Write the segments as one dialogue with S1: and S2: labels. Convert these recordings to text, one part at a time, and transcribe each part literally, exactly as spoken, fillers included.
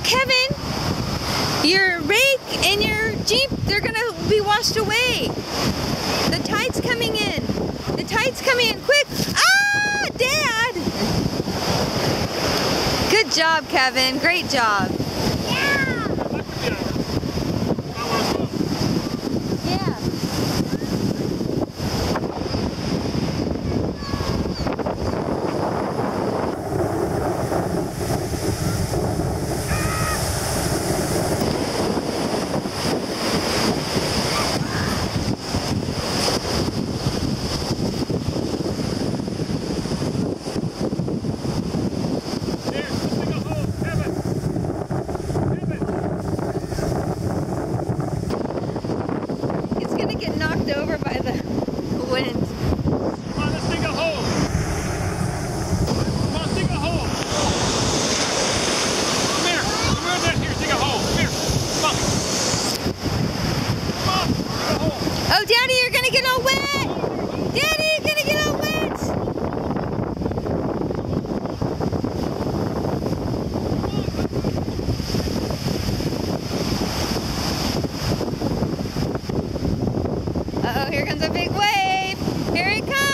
S1: Kevin, your rake and your Jeep, they're going to be washed away. The tide's coming in. The tide's coming in. Quick. Ah, Dad. Good job, Kevin. Great job. Yeah. Yeah. Get knocked over by the wind.
S2: Come on, let's dig a hole. Come on, dig a hole. Come here. Come on down here, dig a hole. Come here. Come on. Come on, dig a hole.
S1: Oh, Daddy, you're gonna get all wet. Daddy, you're gonna get all wet. Uh-oh, here comes a big wave. Here it comes.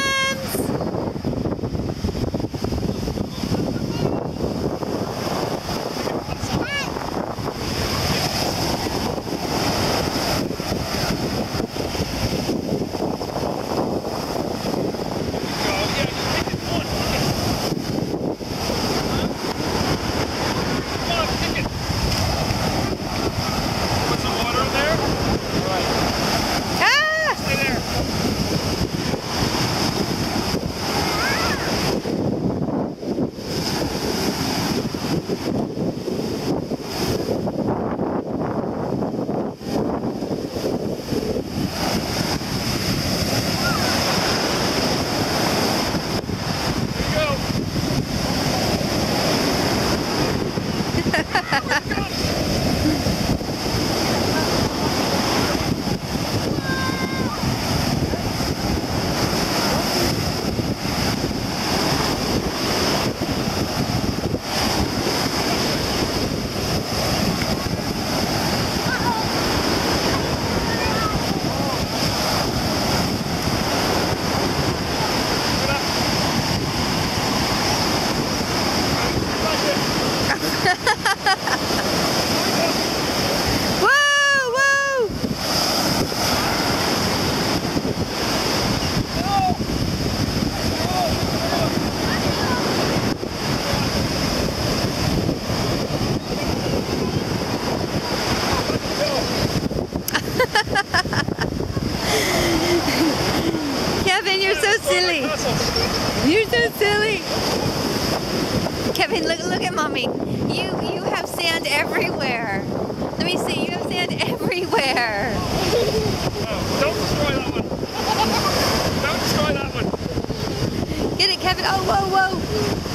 S1: Kevin, you're so silly. You're so silly. Kevin, look look at Mommy. You you have sand everywhere. Let me see. You have sand everywhere.
S2: Oh, don't destroy that one. Don't destroy that one.
S1: Get it, Kevin. Oh, whoa, whoa.